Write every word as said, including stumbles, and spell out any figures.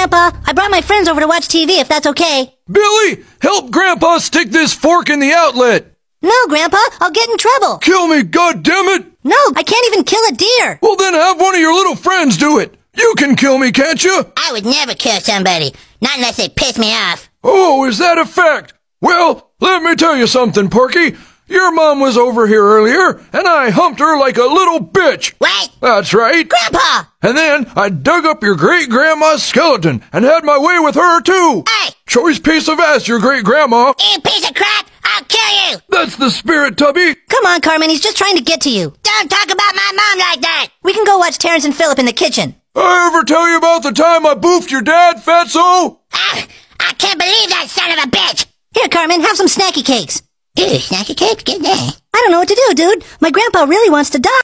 Grandpa. I brought my friends over to watch T V, if that's okay. Billy, help Grandpa stick this fork in the outlet. No, Grandpa, I'll get in trouble. Kill me, goddammit! No, I can't even kill a deer. Well, then have one of your little friends do it. You can kill me, can't you? I would never kill somebody, not unless they piss me off. Oh, is that a fact? Well, let me tell you something, Porky. Your mom was over here earlier, and I humped her like a little bitch. What? That's right. Grandpa! And then I dug up your great-grandma's skeleton and had my way with her, too. Hey! Choice piece of ass, your great-grandma. You piece of crap! I'll kill you! That's the spirit, Tubby. Come on, Carmen, he's just trying to get to you. Don't talk about my mom like that! We can go watch Terrence and Philip in the kitchen. I ever tell you about the time I boofed your dad, Fatso? Ah, I can't believe that son of a bitch! Here, Carmen, have some snacky cakes. Ew, snacky cake? Get there. I don't know what to do, dude. My grandpa really wants to die.